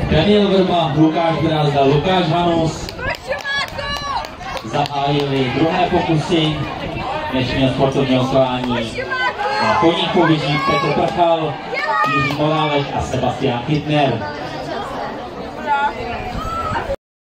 Daniel Vrba, Lukáš Brázda, Lukáš Hanus zahájili druhé pokusy dnešního sportovního klání. Na koníku běží Petr Prchal, Jiří Morálek a Sebastián Chytner.